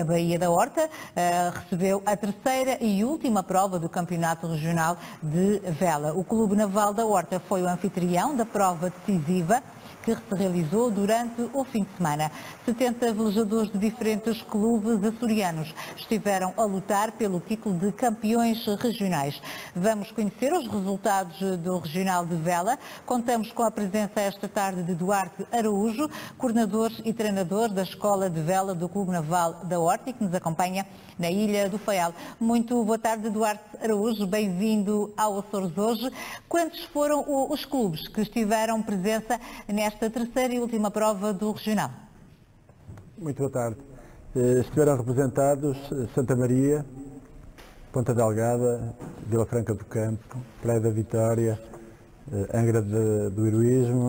Baía da Horta recebeu a terceira e última prova do Campeonato Regional de Vela. O Clube Naval da Horta foi o anfitrião da prova decisiva que se realizou durante o fim de semana. 70 velejadores de diferentes clubes açorianos estiveram a lutar pelo título de campeões regionais. Vamos conhecer os resultados do Regional de Vela. Contamos com a presença esta tarde de Duarte Araújo, coordenador e treinador da Escola de Vela do Clube Naval da Horta, que nos acompanha na Ilha do Faial. Muito boa tarde, Duarte Araújo, bem-vindo ao Açores hoje. Quantos foram os clubes que estiveram presença nesta terceira e última prova do Regional? Muito boa tarde. Estiveram representados Santa Maria, Ponta Delgada, Vila Franca do Campo, Praia da Vitória, Angra do Heroísmo,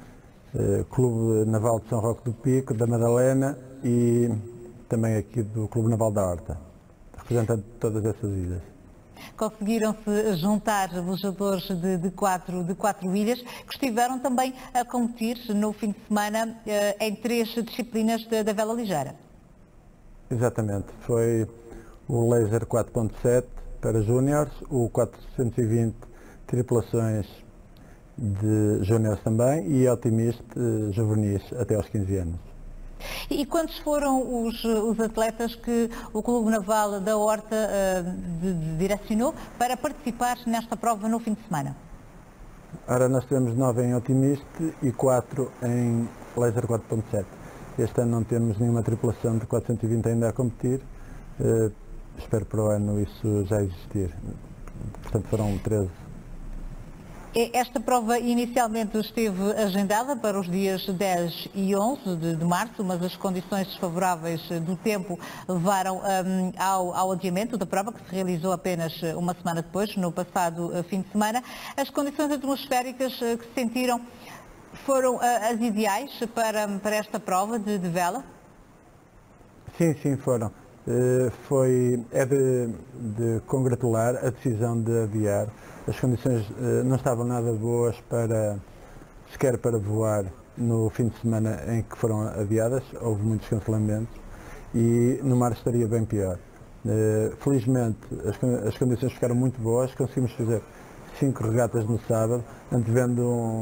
Clube Naval de São Roque do Pico, da Madalena e também aqui do Clube Naval da Horta, representando todas essas ilhas. Conseguiram-se juntar velejadores de quatro ilhas que estiveram também a competir no fim de semana em 3 disciplinas da vela ligeira. Exatamente, foi o Laser 4.7 para júniores, o 420 tripulações de júniores também e Optimist juvenis até aos 15 anos. E quantos foram os atletas que o Clube Naval da Horta direcionou para participar nesta prova no fim de semana? Ora, nós temos 9 em Optimist e 4 em Laser 4.7. Este ano não temos nenhuma tripulação de 420 ainda a competir. Espero para o ano isso já existir. Portanto, foram 13. Esta prova inicialmente esteve agendada para os dias 10 e 11 de março, mas as condições desfavoráveis do tempo levaram ao adiamento da prova, que se realizou apenas uma semana depois, no passado fim de semana. As condições atmosféricas que se sentiram foram as ideais para esta prova de vela? Sim, foram. É de congratular a decisão de adiar. As condições não estavam nada boas sequer para voar no fim de semana em que foram adiadas, houve muitos cancelamentos e no mar estaria bem pior. Felizmente as condições ficaram muito boas, conseguimos fazer 5 regatas no sábado, antevendo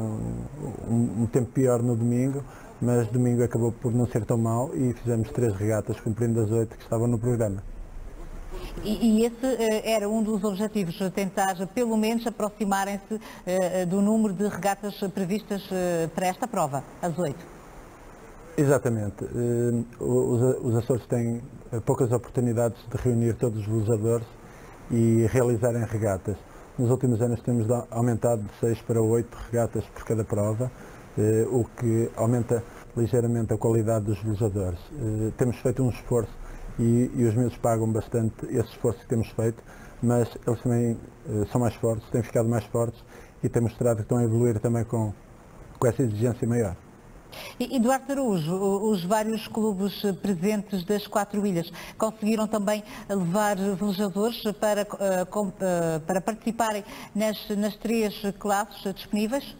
um tempo pior no domingo, mas domingo acabou por não ser tão mau e fizemos 3 regatas cumprindo as 8 que estavam no programa. E esse era um dos objetivos, tentar pelo menos aproximarem-se do número de regatas previstas para esta prova, as 8. Exatamente. Os Açores têm poucas oportunidades de reunir todos os velejadores e realizarem regatas. Nos últimos anos temos aumentado de 6 para 8 regatas por cada prova, o que aumenta ligeiramente a qualidade dos velejadores. Temos feito um esforço e os miúdos pagam bastante esse esforço que temos feito, mas eles também são mais fortes, têm ficado mais fortes e têm mostrado que estão a evoluir também com essa exigência maior. E Duarte Araújo, os vários clubes presentes das 4 ilhas conseguiram também levar velejadores para participarem nas 3 classes disponíveis?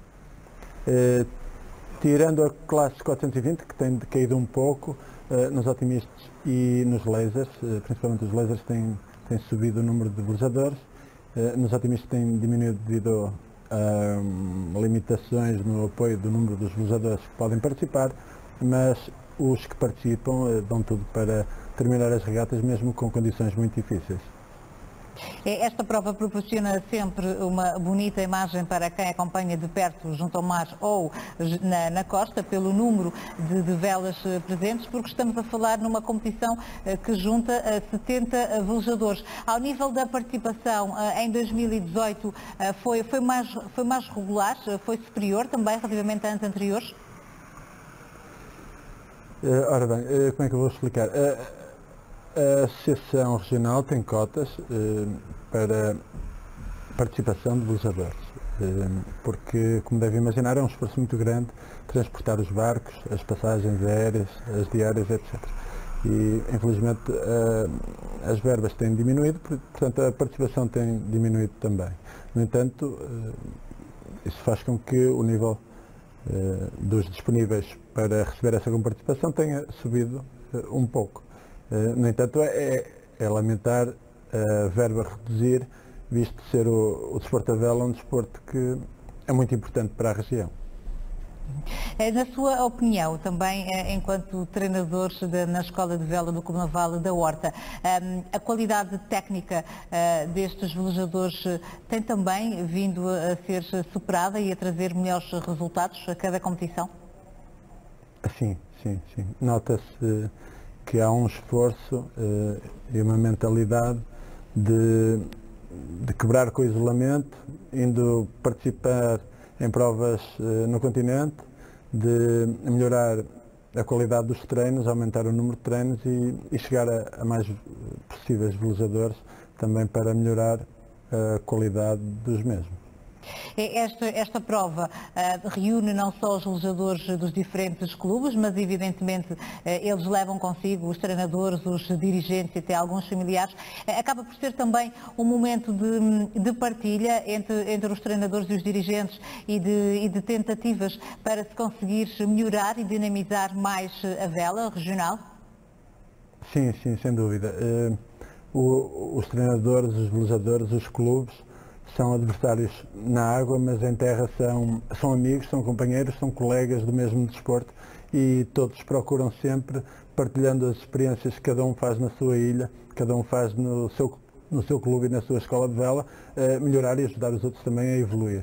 Tirando a classe 420, que tem decaído um pouco, nos Optimistas e nos Lasers, principalmente os Lasers têm subido o número de velejadores, nos Optimistas tem diminuído devido a limitações no apoio do número dos velejadores que podem participar, mas os que participam dão tudo para terminar as regatas mesmo com condições muito difíceis. Esta prova proporciona sempre uma bonita imagem para quem acompanha de perto junto ao mar ou na costa, pelo número de velas presentes, porque estamos a falar numa competição que junta 70 velejadores. Ao nível da participação, em 2018 foi mais regular, foi superior também relativamente a anos anteriores? Ora bem, como é que eu vou explicar? A Associação Regional tem cotas para participação de velejadores, porque, como deve imaginar, é um esforço muito grande transportar os barcos, as passagens aéreas, as diárias, etc. E, infelizmente, as verbas têm diminuído, portanto, a participação tem diminuído também. No entanto, isso faz com que o nível dos disponíveis para receber essa participação tenha subido um pouco. No entanto, é lamentar a verba reduzir, visto ser o desporto da vela um desporto que é muito importante para a região. Na sua opinião, também enquanto treinador na Escola de Vela do Clube Naval da Horta, a qualidade técnica destes velejadores tem também vindo a ser superada e a trazer melhores resultados a cada competição? Sim. Nota-se que há um esforço e uma mentalidade de quebrar com o isolamento, indo participar em provas no continente, de melhorar a qualidade dos treinos, aumentar o número de treinos e chegar a mais possíveis velejadores, também para melhorar a qualidade dos mesmos. Esta prova reúne não só os velejadores dos diferentes clubes, mas evidentemente eles levam consigo os treinadores, os dirigentes e até alguns familiares. Acaba por ser também um momento de partilha entre os treinadores e os dirigentes e de tentativas para se conseguir melhorar e dinamizar mais a vela regional? Sim, sem dúvida. Os treinadores, os velejadores, os clubes são adversários na água, mas em terra são amigos, são companheiros, são colegas do mesmo desporto e todos procuram sempre, partilhando as experiências que cada um faz na sua ilha, cada um faz no seu clube e na sua escola de vela, melhorar e ajudar os outros também a evoluir.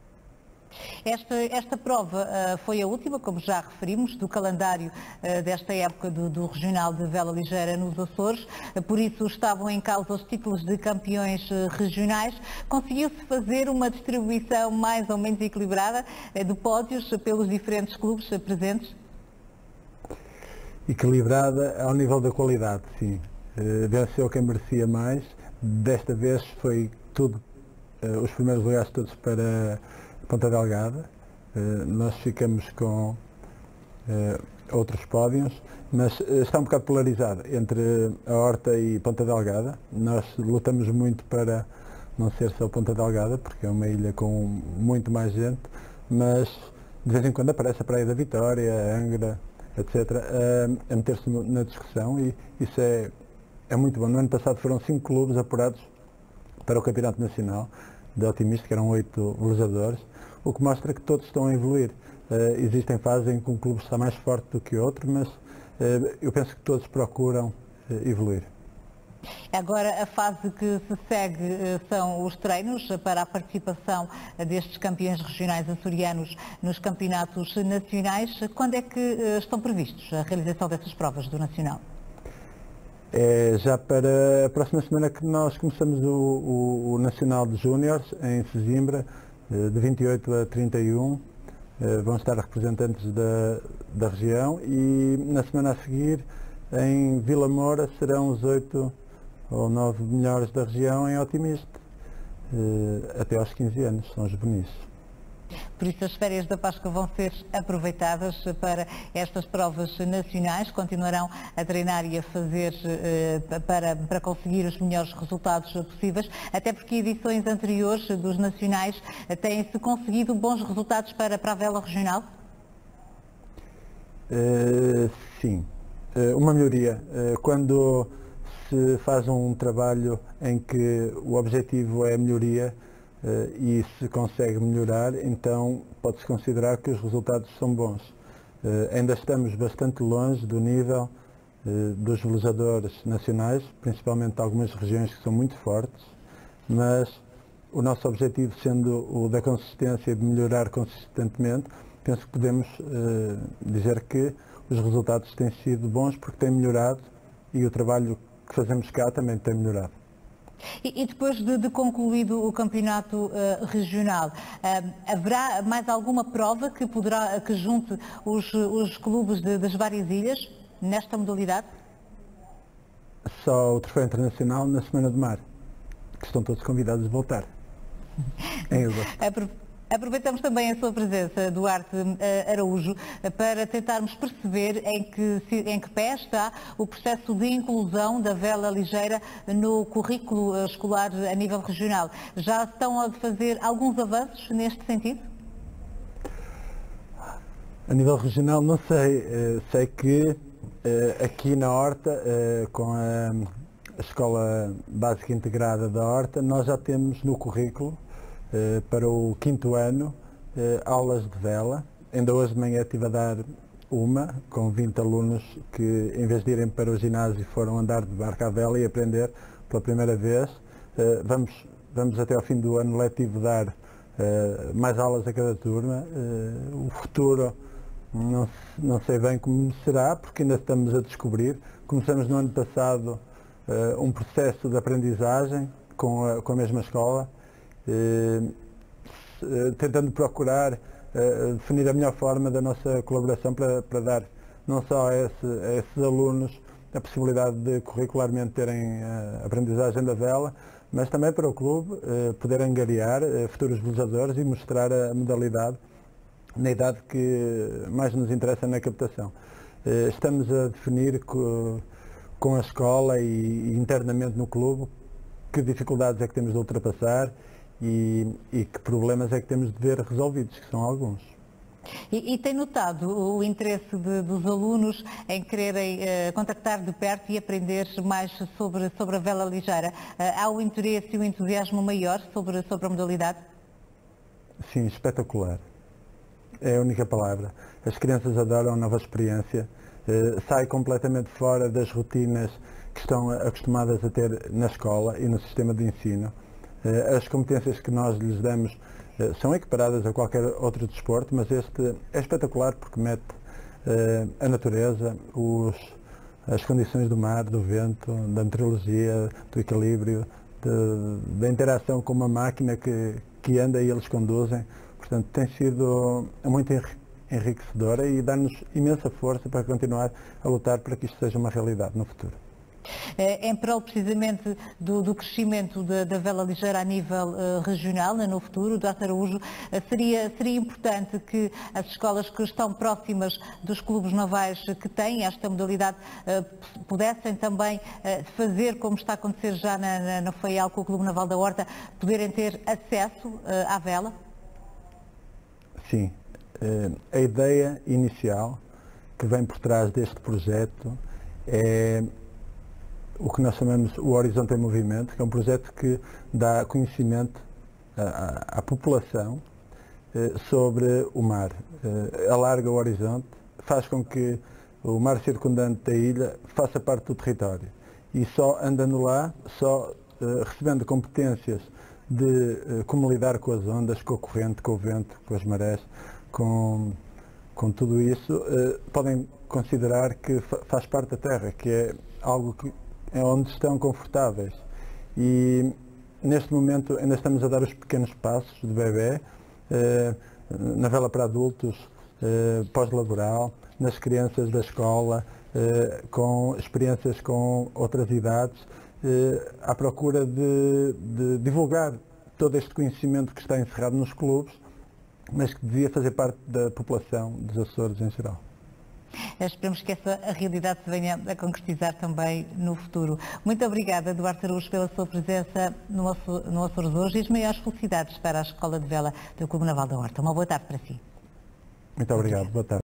Esta prova foi a última, como já referimos, do calendário desta época do Regional de Vela Ligeira nos Açores, por isso estavam em causa os títulos de campeões regionais. Conseguiu-se fazer uma distribuição mais ou menos equilibrada de pódios pelos diferentes clubes presentes? Equilibrada ao nível da qualidade, sim. Venceu quem merecia mais. Desta vez foi tudo, os primeiros lugares todos para Ponta Delgada. Nós ficamos com outros pódios, mas está um bocado polarizado entre a Horta e Ponta Delgada. Nós lutamos muito para não ser só Ponta Delgada, porque é uma ilha com muito mais gente, mas de vez em quando aparece a Praia da Vitória, a Angra, etc., a meter-se na discussão e isso é muito bom. No ano passado foram 5 clubes apurados para o Campeonato Nacional de Altimista, que eram 8 velejadores, o que mostra que todos estão a evoluir. Existem fases em que um clube está mais forte do que outro, mas eu penso que todos procuram evoluir. Agora a fase que se segue são os treinos para a participação destes campeões regionais açorianos nos campeonatos nacionais. Quando é que estão previstos a realização dessas provas do Nacional? É já para a próxima semana que nós começamos o Nacional de Júniores em Sesimbra, de 28 a 31. Vão estar representantes da região e na semana a seguir em Vila Moura serão os 8 ou 9 melhores da região em Otimista, até aos 15 anos, são os bonitos. Por isso as férias da Páscoa vão ser aproveitadas para estas provas nacionais, continuarão a treinar e a fazer para conseguir os melhores resultados possíveis, até porque edições anteriores dos nacionais têm-se conseguido bons resultados para a vela regional? Sim, uma melhoria. Quando se faz um trabalho em que o objetivo é a melhoria, e se consegue melhorar, então pode-se considerar que os resultados são bons. Ainda estamos bastante longe do nível dos velejadores nacionais, principalmente de algumas regiões que são muito fortes, mas o nosso objetivo sendo o da consistência e de melhorar consistentemente, penso que podemos dizer que os resultados têm sido bons porque têm melhorado e o trabalho que fazemos cá também tem melhorado. E depois de concluído o campeonato regional, haverá mais alguma prova que junte os clubes das várias ilhas nesta modalidade? Só o Troféu Internacional na Semana do Mar, que estão todos convidados a voltar. Em agosto. Aproveitamos também a sua presença, Duarte Araújo, para tentarmos perceber em que pé está o processo de inclusão da vela ligeira no currículo escolar a nível regional. Já estão a fazer alguns avanços neste sentido? A nível regional não sei, sei que Aqui na Horta, com a Escola Básica Integrada da Horta, nós já temos no currículo, para o 5º ano, aulas de vela. Ainda hoje de manhã estive a dar uma, com 20 alunos que, em vez de irem para o ginásio, foram andar de barco à vela e aprender pela primeira vez. Vamos até ao fim do ano letivo dar mais aulas a cada turma. O futuro não sei bem como será, porque ainda estamos a descobrir. Começamos no ano passado um processo de aprendizagem com a mesma escola, tentando procurar definir a melhor forma da nossa colaboração para dar não só a esses alunos a possibilidade de curricularmente terem a aprendizagem da vela, mas também para o clube poder angariar futuros velejadores e mostrar a modalidade na idade que mais nos interessa na captação. Estamos a definir com a escola e internamente no clube que dificuldades é que temos de ultrapassar e que problemas é que temos de ver resolvidos, que são alguns. E tem notado o interesse dos alunos em quererem contactar de perto e aprender mais sobre a vela ligeira? Há o interesse e o entusiasmo maior sobre a modalidade? Sim, espetacular. É a única palavra. As crianças adoram a nova experiência, sai completamente fora das rotinas que estão acostumadas a ter na escola e no sistema de ensino. As competências que nós lhes damos são equiparadas a qualquer outro desporto, mas este é espetacular porque mete a natureza, as condições do mar, do vento, da meteorologia, do equilíbrio, da interação com uma máquina que anda e eles conduzem. Portanto, tem sido muito enriquecedora e dá-nos imensa força para continuar a lutar para que isto seja uma realidade no futuro. Em prol precisamente do crescimento da vela ligeira a nível regional, no futuro, Dr. Araújo, seria importante que as escolas que estão próximas dos clubes navais que têm esta modalidade pudessem também fazer, como está a acontecer já na FAIAL com o Clube Naval da Horta, poderem ter acesso à vela? Sim. A ideia inicial que vem por trás deste projeto é o que nós chamamos o Horizonte em Movimento, que é um projeto que dá conhecimento à população sobre o mar. Alarga o horizonte, faz com que o mar circundante da ilha faça parte do território e só andando lá, só recebendo competências de como lidar com as ondas, com a corrente, com o vento, com as marés, com tudo isso, podem considerar que faz parte da terra, que é algo que é onde estão confortáveis. E neste momento ainda estamos a dar os pequenos passos de bebê, na vela para adultos, pós-laboral, nas crianças da escola, com experiências com outras idades, à procura de divulgar todo este conhecimento que está encerrado nos clubes, mas que devia fazer parte da população dos Açores em geral. Esperemos que essa realidade se venha a concretizar também no futuro. Muito obrigada, Duarte Araújo, pela sua presença no Açores hoje e as maiores felicidades para a Escola de Vela do Clube Naval da Horta. Uma boa tarde para si. Muito obrigado. Boa tarde.